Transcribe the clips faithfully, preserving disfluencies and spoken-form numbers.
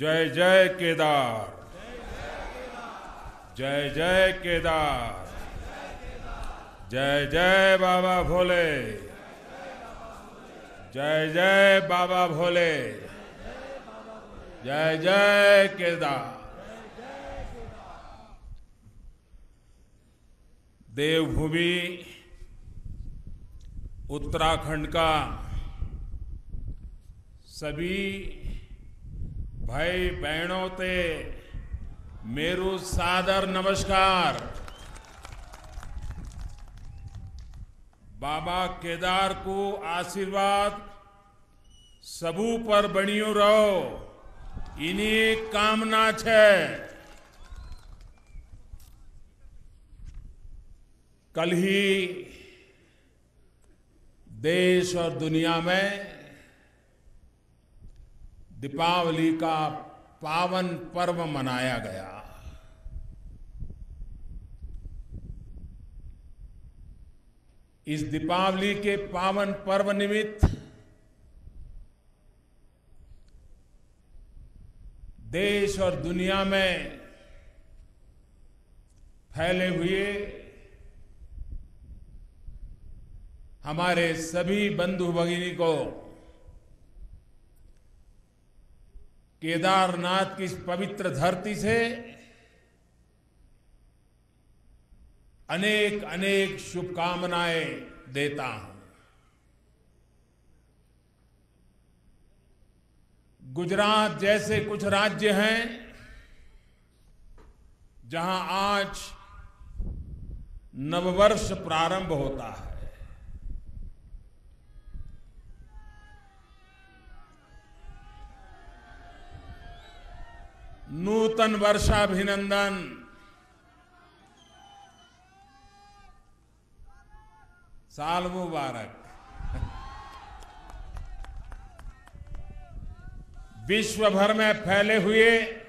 जय जय केदार, जय जय केदार, जय जय बाबा भोले, जय जय बाबा भोले, जय जय केदार। देवभूमि उत्तराखंड का सभी भाई बहनों ते मेरू सादर नमस्कार। बाबा केदार को आशीर्वाद सबू पर बनियो रहो, इन्हीं कामना छे। कल ही देश और दुनिया में दीपावली का पावन पर्व मनाया गया। इस दीपावली के पावन पर्व निमित्त देश और दुनिया में फैले हुए हमारे सभी बंधु भगिनी को केदारनाथ की इस पवित्र धरती से अनेक अनेक शुभकामनाएं देता हूं। गुजरात जैसे कुछ राज्य हैं जहां आज नववर्ष प्रारंभ होता है। नूतन वर्षाभिनंदन। साल मुबारक। विश्व भर में फैले हुए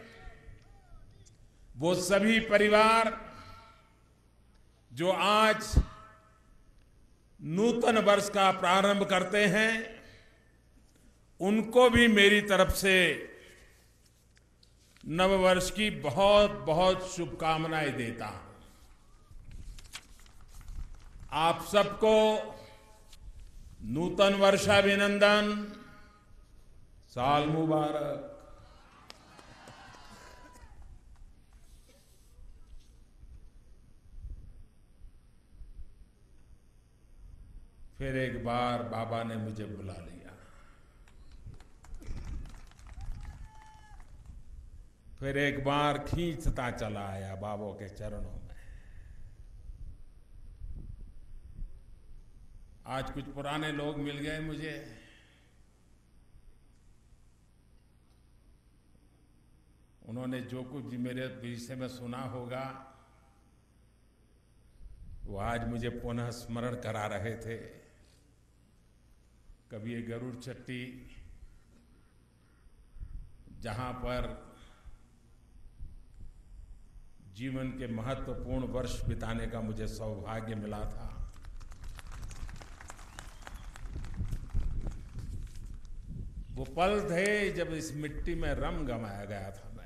वो सभी परिवार जो आज नूतन वर्ष का प्रारंभ करते हैं, उनको भी मेरी तरफ से नववर्ष की बहुत बहुत शुभकामनाएं देता हूं। आप सबको नूतन वर्षाभिनंदन, साल मुबारक। फिर एक बार बाबा ने मुझे बुला लिया। फिर एक बार खींचता चला आया बाबा के चरणों में। आज कुछ पुराने लोग मिल गए मुझे। उन्होंने जो कुछ भी मेरे विषय में सुना होगा वो आज मुझे पुनः स्मरण करा रहे थे। कभी ये गरुड़ चट्टी जहां पर जीवन के महत्वपूर्ण वर्ष बिताने का मुझे सौभाग्य मिला था, वो पल थे जब इस मिट्टी में रम गमाया गया था मैं।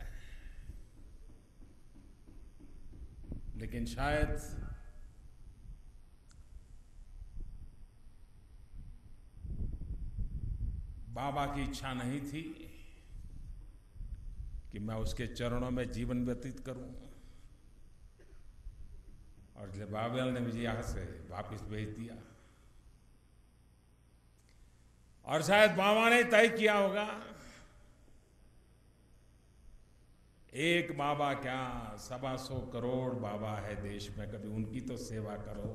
लेकिन शायद बाबा की इच्छा नहीं थी कि मैं उसके चरणों में जीवन व्यतीत करूं, और इसलिए बाबा ने मुझे यहां से वापस भेज दिया। और शायद बाबा ने तय किया होगा, एक बाबा क्या सवा सौ करोड़ बाबा है देश में, कभी उनकी तो सेवा करो।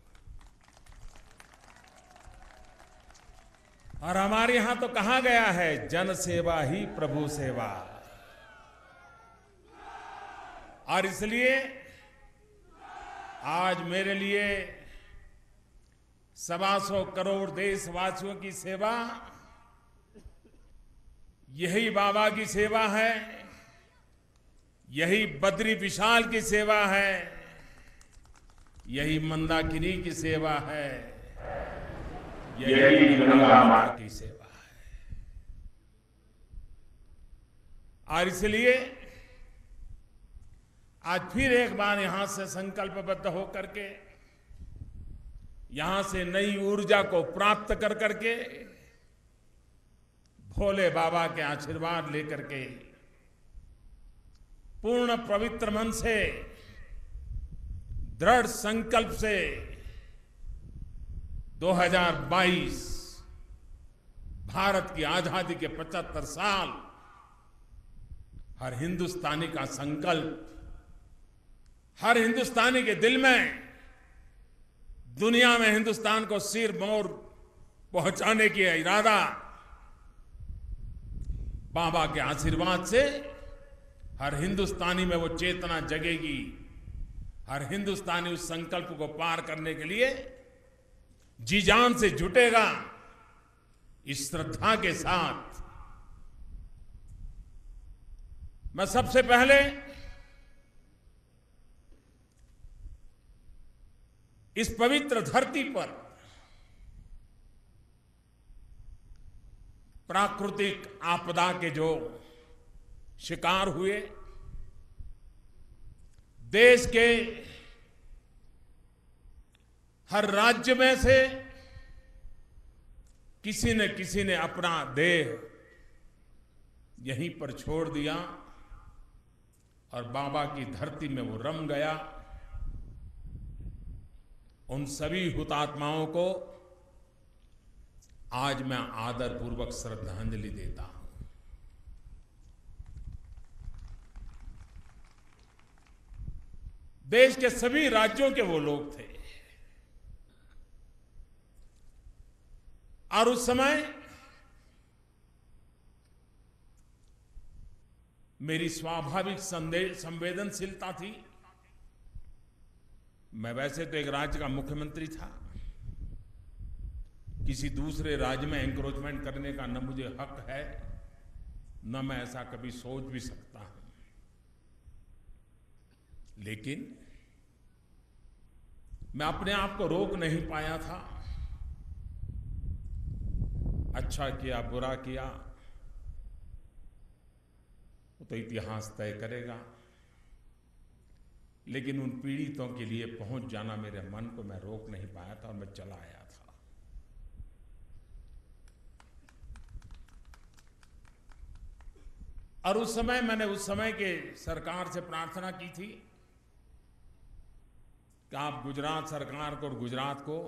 और हमारे यहां तो कहा गया है, जन सेवा ही प्रभु सेवा। और इसलिए आज मेरे लिए सवा सौ करोड़ देशवासियों की सेवा, यही बाबा की सेवा है, यही बद्री विशाल की सेवा है, यही मंदाकिनी की सेवा है, यही गंगा माता की सेवा है। और इसलिए आज फिर एक बार यहां से संकल्पबद्ध होकर के, यहां से नई ऊर्जा को प्राप्त कर करके, भोले बाबा के आशीर्वाद लेकर के, पूर्ण पवित्र मन से, दृढ़ संकल्प से दो हज़ार बाईस भारत की आजादी के पचहत्तर साल हर हिंदुस्तानी का संकल्प, हर हिंदुस्तानी के दिल में दुनिया में हिंदुस्तान को सिर मोर पहुंचाने की इरादा, बाबा के आशीर्वाद से हर हिंदुस्तानी में वो चेतना जगेगी। हर हिंदुस्तानी उस संकल्प को पार करने के लिए जी जान से जुटेगा। इस श्रद्धा के साथ मैं सबसे पहले इस पवित्र धरती पर प्राकृतिक आपदा के जो शिकार हुए, देश के हर राज्य में से किसी न किसी ने अपना देह यहीं पर छोड़ दिया और बाबा की धरती में वो रम गया। उन सभी हुतात्माओं को आज मैं आदरपूर्वक श्रद्धांजलि देता हूं। देश के सभी राज्यों के वो लोग थे और उस समय मेरी स्वाभाविक संवेदनशीलता थी। मैं वैसे तो एक राज्य का मुख्यमंत्री था, किसी दूसरे राज्य में एंक्रोचमेंट करने का न मुझे हक है, न मैं ऐसा कभी सोच भी सकता हूं। लेकिन मैं अपने आप को रोक नहीं पाया था। अच्छा किया बुरा किया तो इतिहास तय करेगा, लेकिन उन पीड़ितों के लिए पहुंच जाना मेरे मन को मैं रोक नहीं पाया था और मैं चला आया था। और उस समय मैंने उस समय के सरकार से प्रार्थना की थी कि आप गुजरात सरकार को और गुजरात को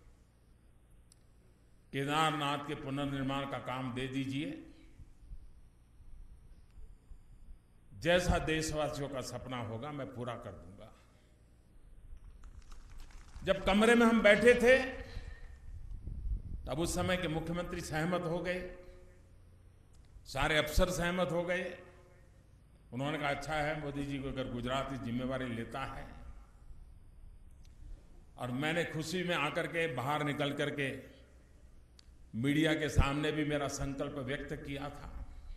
केदारनाथ के पुनर्निर्माण का काम दे दीजिए। जैसा देशवासियों का सपना होगा मैं पूरा कर दूंगा। जब कमरे में हम बैठे थे तब उस समय के मुख्यमंत्री सहमत हो गए, सारे अफसर सहमत हो गए। उन्होंने कहा अच्छा है मोदी जी को अगर गुजरात की जिम्मेवारी लेता है। और मैंने खुशी में आकर के बाहर निकल करके मीडिया के सामने भी मेरा संकल्प व्यक्त किया था।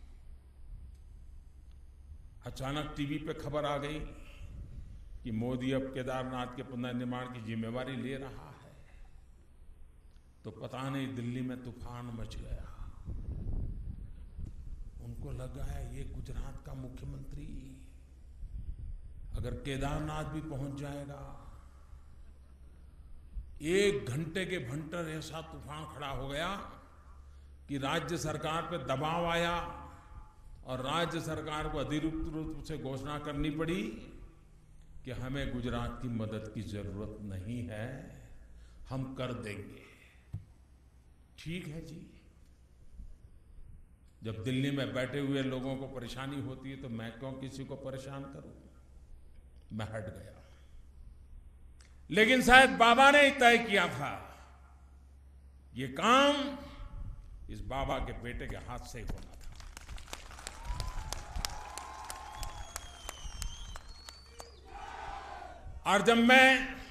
अचानक टीवी पे खबर आ गई कि मोदी अब केदारनाथ के पुनर्निर्माण की जिम्मेवारी ले रहा है, तो पता नहीं दिल्ली में तूफान मच गया। उनको लगा है ये गुजरात का मुख्यमंत्री अगर केदारनाथ भी पहुंच जाएगा। एक घंटे के भंटर ऐसा तूफान खड़ा हो गया कि राज्य सरकार पे दबाव आया और राज्य सरकार को अधिकृत रूप से घोषणा करनी पड़ी कि हमें गुजरात की मदद की जरूरत नहीं है, हम कर देंगे। ठीक है जी। जब दिल्ली में बैठे हुए लोगों को परेशानी होती है तो मैं क्यों किसी को परेशान करूं। मैं हट गया। लेकिन शायद बाबा ने तय किया था ये काम इस बाबा के बेटे के हाथ से ही होना था। और जब मैं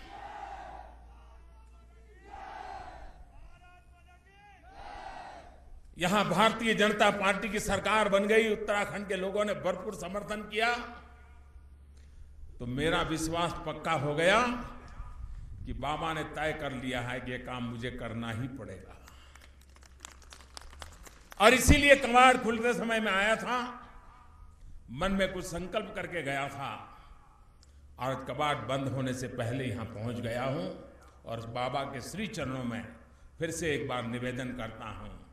यहां भारतीय जनता पार्टी की सरकार बन गई, उत्तराखंड के लोगों ने भरपूर समर्थन किया, तो मेरा विश्वास पक्का हो गया कि बाबा ने तय कर लिया है कि यह काम मुझे करना ही पड़ेगा। और इसीलिए कवाड़ खुलते समय में आया था मन में कुछ संकल्प करके गया था और कपाट बंद होने से पहले यहाँ पहुँच गया हूँ और बाबा के श्री चरणों में फिर से एक बार निवेदन करता हूँ